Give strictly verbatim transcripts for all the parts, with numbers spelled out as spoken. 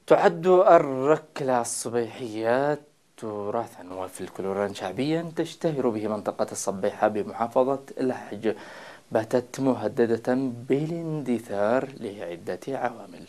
تعد الركلة الصبيحية تراثا وفلكلورا شعبيا تشتهر به منطقة الصبيحة بمحافظة لحج، باتت مهددة بالاندثار لعدة عوامل.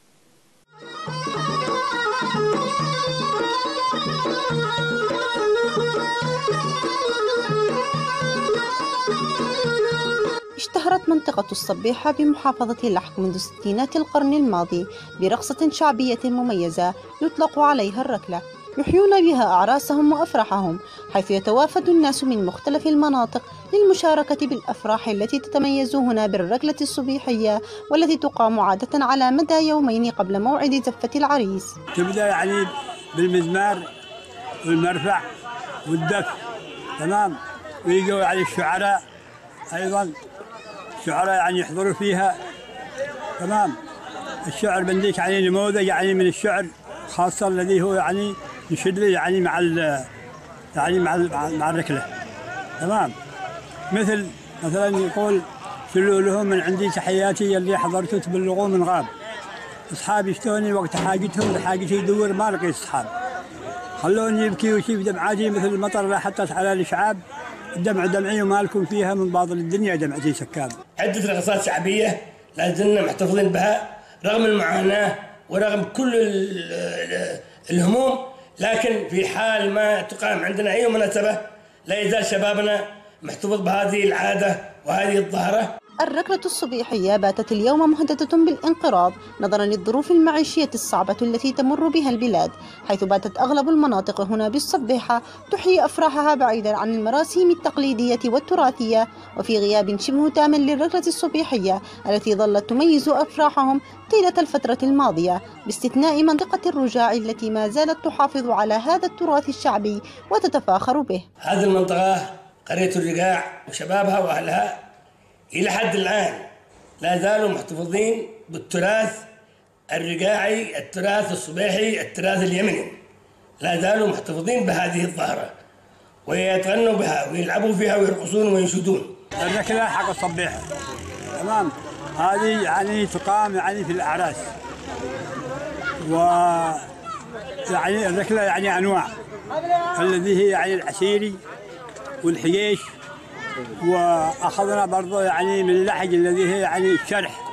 اشتهرت منطقة الصبيحة بمحافظة لحج منذ ستينات القرن الماضي برقصة شعبية مميزة يطلق عليها الركلة، يحيون بها أعراسهم وأفراحهم، حيث يتوافد الناس من مختلف المناطق للمشاركة بالأفراح التي تتميز هنا بالركلة الصبيحية، والتي تقام عادة على مدى يومين قبل موعد زفة العريس. تبدأ يعني بالمزمار والمرفع والدف، تمام، ويجوا على الشعراء أيضا، الشعراء يعني يحضروا فيها، تمام. الشعر بنديك يعني نموذج يعني من الشعر خاصة الذي هو يعني يشد يعني مع ال يعني مع ال مع الركلة، تمام. مثل مثلا يقول شلوا لهم من عندي تحياتي اللي حضرتوا تبلغوا من غاب، اصحابي اشتوني وقت حاجتهم لحاجتي يدور ما لقيت اصحاب، خلوني يبكي ويشيف دمعاتي مثل المطر لا حطت على الشعاب، الدمع دمعي وما لكم فيها من باطل الدنيا دمعتي سكاب. عدة رقصات شعبية لا زلنا محتفظين بها رغم المعاناة ورغم كل الهموم، لكن في حال ما تقام عندنا أي مناسبة لا يزال شبابنا محتفظ بهذه العادة وهذه الظاهرة. الركلة الصبيحية باتت اليوم مهددة بالانقراض نظرا للظروف المعيشية الصعبة التي تمر بها البلاد، حيث باتت أغلب المناطق هنا بالصبيحة تحيي أفراحها بعيدا عن المراسم التقليدية والتراثية، وفي غياب شبه تام للركلة الصبيحية التي ظلت تميز أفراحهم طيلة الفترة الماضية، باستثناء منطقة الرجاع التي ما زالت تحافظ على هذا التراث الشعبي وتتفاخر به. هذه المنطقة قرية الرجاع وشبابها وأهلها إلى حد الآن لا زالوا محتفظين بالتراث الرجاعي، التراث الصبيحي، التراث اليمني، لا زالوا محتفظين بهذه الظاهرة ويتغنوا بها ويلعبوا فيها ويرقصون وينشدون. الركلة حق الصبيحة، تمام، هذه يعني تقام يعني في الأعراس، و يعني الركلة يعني أنواع، الذي هي يعني العسيري والحييش، واخذنا برضه يعني من اللحج الذي هي يعني الشرح،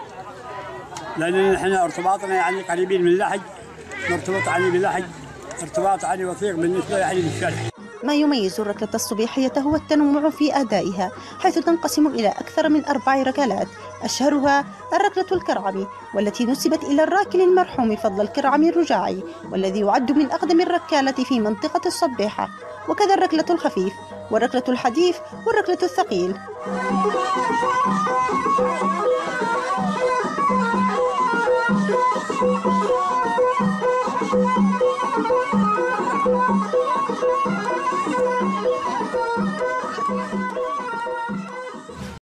لان نحن ارتباطنا يعني قريبين من اللحج، نرتبط يعني باللحج ارتباط يعني وثيق بالنسبه يعني للشرح. ما يميز الركلة الصبيحية هو التنوع في أدائها، حيث تنقسم إلى أكثر من أربع ركلات، أشهرها الركلة الكرعمي، والتي نسبت إلى الراكل المرحوم فضل الكرعمي الرجاعي، والذي يعد من أقدم الركالة في منطقة الصبيحة، وكذا الركلة الخفيف والركلة الحديث والركلة الثقيل.